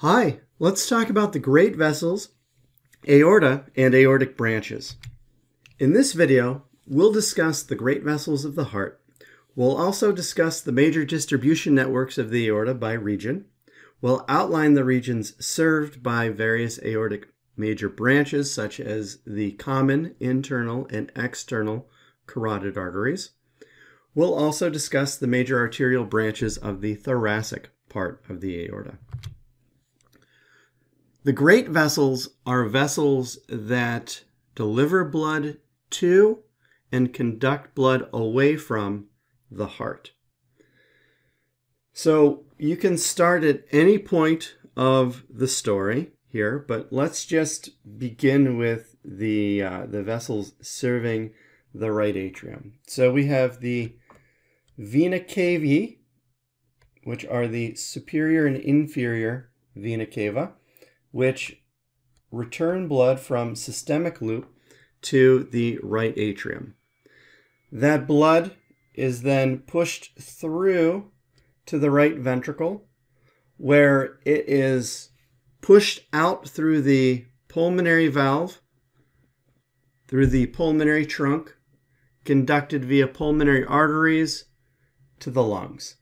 Hi, let's talk about the great vessels, aorta, and aortic branches. In this video, we'll discuss the great vessels of the heart. We'll also discuss the major distribution networks of the aorta by region. We'll outline the regions served by various aortic major branches, such as the common, internal, and external carotid arteries. We'll also discuss the major arterial branches of the thoracic part of the aorta. The great vessels are vessels that deliver blood to and conduct blood away from the heart. So you can start at any point of the story here, but let's just begin with the vessels serving the right atrium. So we have the vena cavae, which are the superior and inferior vena cava, which return blood from systemic loop to the right atrium. That blood is then pushed through to the right ventricle, where it is pushed out through the pulmonary valve, through the pulmonary trunk, conducted via pulmonary arteries to the lungs.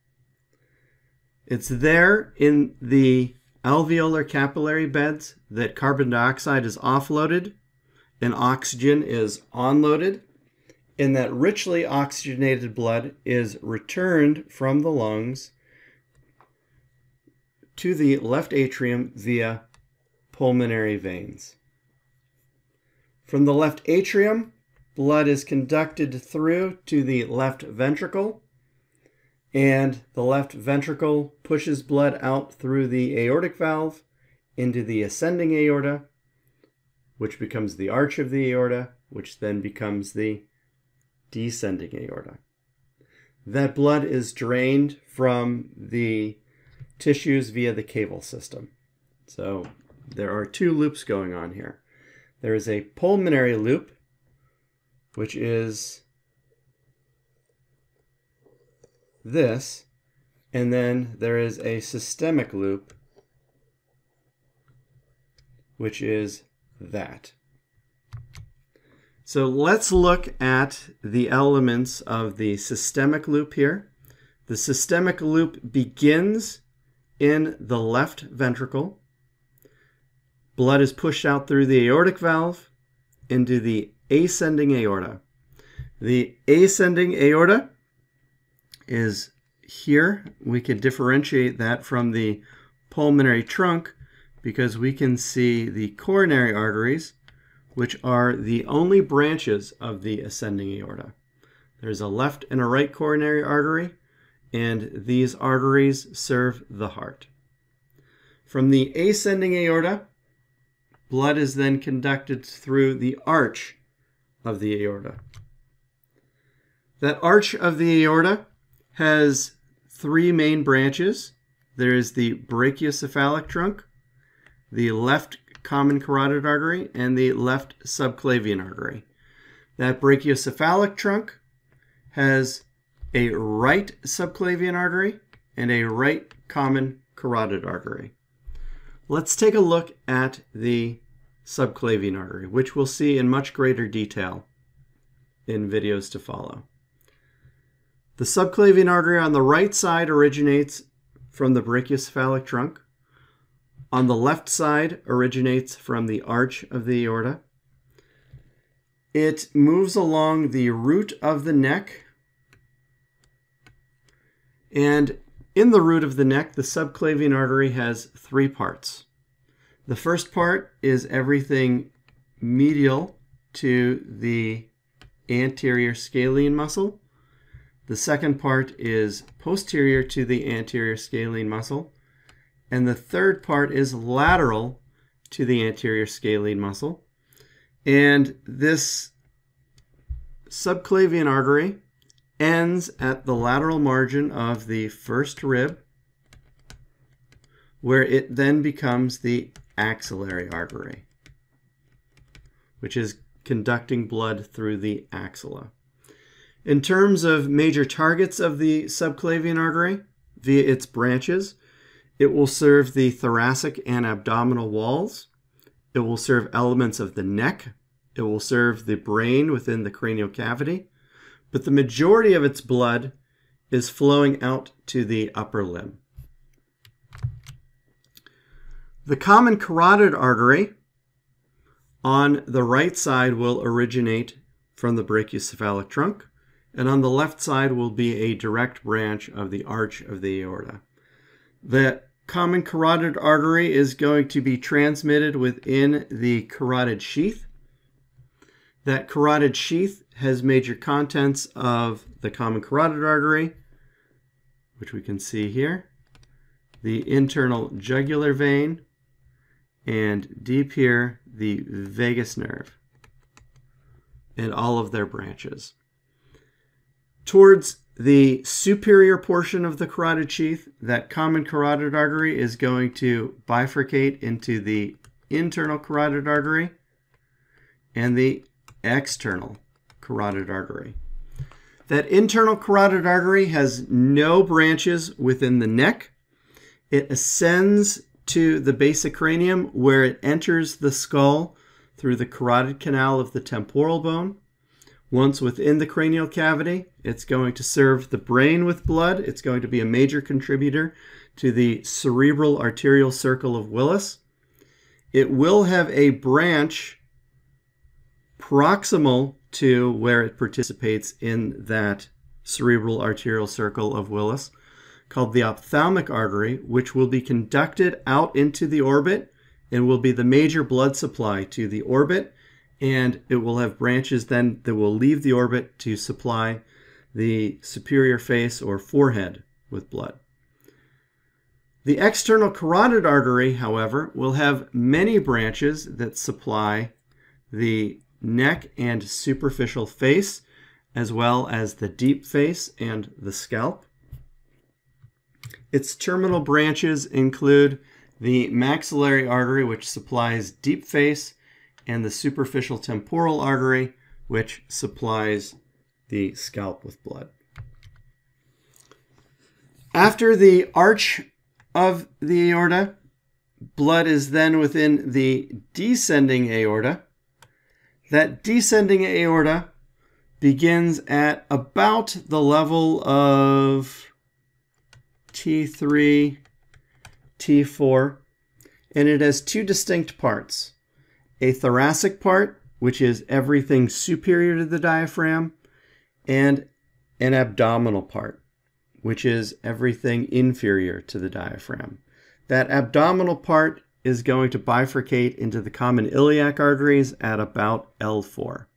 It's there in the alveolar capillary beds that carbon dioxide is offloaded and oxygen is onloaded, and that richly oxygenated blood is returned from the lungs to the left atrium via pulmonary veins. From the left atrium, blood is conducted through to the left ventricle, and the left ventricle pushes blood out through the aortic valve into the ascending aorta, which becomes the arch of the aorta, which then becomes the descending aorta. That blood is drained from the tissues via the caval system. So there are two loops going on here. There is a pulmonary loop, which is this, and then there is a systemic loop, which is that. So let's look at the elements of the systemic loop here. The systemic loop begins in the left ventricle. Blood is pushed out through the aortic valve into the ascending aorta. The ascending aorta is here. We can differentiate that from the pulmonary trunk because we can see the coronary arteries, which are the only branches of the ascending aorta. There's a left and a right coronary artery, and these arteries serve the heart. From the ascending aorta, blood is then conducted through the arch of the aorta. That arch of the aorta has three main branches. There is the brachiocephalic trunk, the left common carotid artery, and the left subclavian artery. That brachiocephalic trunk has a right subclavian artery and a right common carotid artery. Let's take a look at the subclavian artery, which we'll see in much greater detail in videos to follow. The subclavian artery on the right side originates from the brachiocephalic trunk. On the left side originates from the arch of the aorta. It moves along the root of the neck. And in the root of the neck, the subclavian artery has three parts. The first part is everything medial to the anterior scalene muscle. The second part is posterior to the anterior scalene muscle. And the third part is lateral to the anterior scalene muscle. And this subclavian artery ends at the lateral margin of the first rib, where it then becomes the axillary artery, which is conducting blood through the axilla. In terms of major targets of the subclavian artery via its branches, It will serve the thoracic and abdominal walls. It will serve elements of the neck. It will serve the brain within the cranial cavity. But the majority of its blood is flowing out to the upper limb. The common carotid artery on the right side will originate from the brachiocephalic trunk, and on the left side will be a direct branch of the arch of the aorta. The common carotid artery is going to be transmitted within the carotid sheath. That carotid sheath has major contents of the common carotid artery, which we can see here, the internal jugular vein, and deep here, the vagus nerve, and all of their branches. Towards the superior portion of the carotid sheath, that common carotid artery is going to bifurcate into the internal carotid artery and the external carotid artery. That internal carotid artery has no branches within the neck. It ascends to the basic cranium where it enters the skull through the carotid canal of the temporal bone. Once within the cranial cavity, it's going to serve the brain with blood. It's going to be a major contributor to the cerebral arterial circle of Willis. It will have a branch proximal to where it participates in that cerebral arterial circle of Willis, called the ophthalmic artery, which will be conducted out into the orbit and will be the major blood supply to the orbit, and it will have branches then that will leave the orbit to supply the superior face or forehead with blood. The external carotid artery, however, will have many branches that supply the neck and superficial face, as well as the deep face and the scalp. Its terminal branches include the maxillary artery, which supplies deep face, and the superficial temporal artery, which supplies the scalp with blood. After the arch of the aorta, blood is then within the descending aorta. That descending aorta begins at about the level of T3, T4, and it has two distinct parts. A thoracic part, which is everything superior to the diaphragm, and an abdominal part, which is everything inferior to the diaphragm. That abdominal part is going to bifurcate into the common iliac arteries at about L4.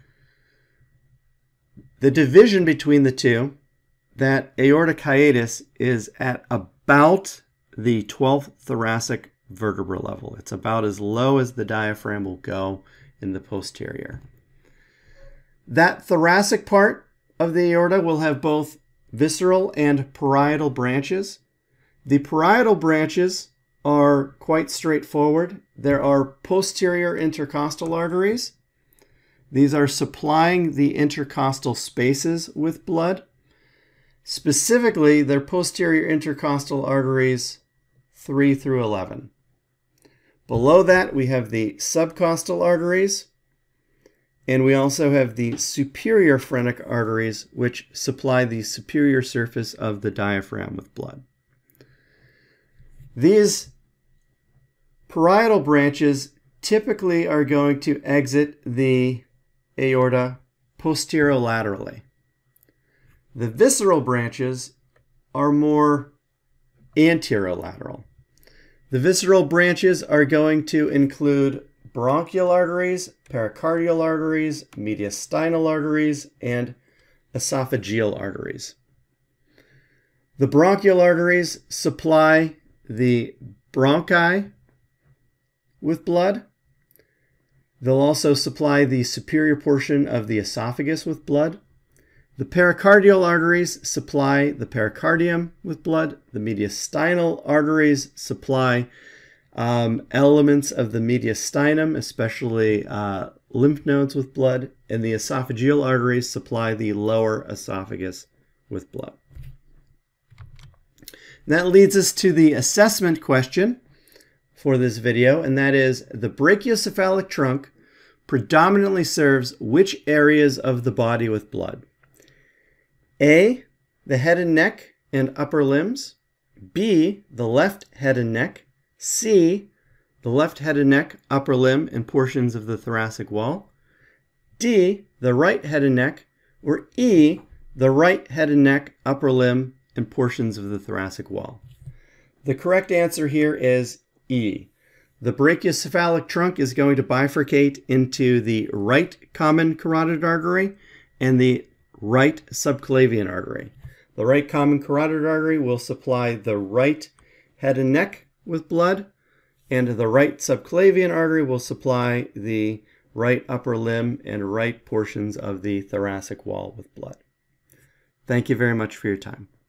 The division between the two, that aortic hiatus, is at about the 12th thoracic vertebra level. It's about as low as the diaphragm will go in the posterior. That thoracic part of the aorta will have both visceral and parietal branches. The parietal branches are quite straightforward. There are posterior intercostal arteries. These are supplying the intercostal spaces with blood. Specifically, they're posterior intercostal arteries 3 through 11. Below that, we have the subcostal arteries, and we also have the superior phrenic arteries, which supply the superior surface of the diaphragm with blood. These parietal branches typically are going to exit the aorta posterolaterally. The visceral branches are more anterolateral. The visceral branches are going to include bronchial arteries, pericardial arteries, mediastinal arteries, and esophageal arteries. The bronchial arteries supply the bronchi with blood. They'll also supply the superior portion of the esophagus with blood. The pericardial arteries supply the pericardium with blood. The mediastinal arteries supply elements of the mediastinum, especially lymph nodes with blood. And the esophageal arteries supply the lower esophagus with blood. And that leads us to the assessment question for this video, and that is, the brachiocephalic trunk predominantly serves which areas of the body with blood? A, the head and neck and upper limbs. B, the left head and neck. C, the left head and neck, upper limb, and portions of the thoracic wall. D, the right head and neck. Or E, the right head and neck, upper limb, and portions of the thoracic wall. The correct answer here is E. The brachiocephalic trunk is going to bifurcate into the right common carotid artery and the right subclavian artery. The right common carotid artery will supply the right head and neck with blood, and the right subclavian artery will supply the right upper limb and right portions of the thoracic wall with blood. Thank you very much for your time.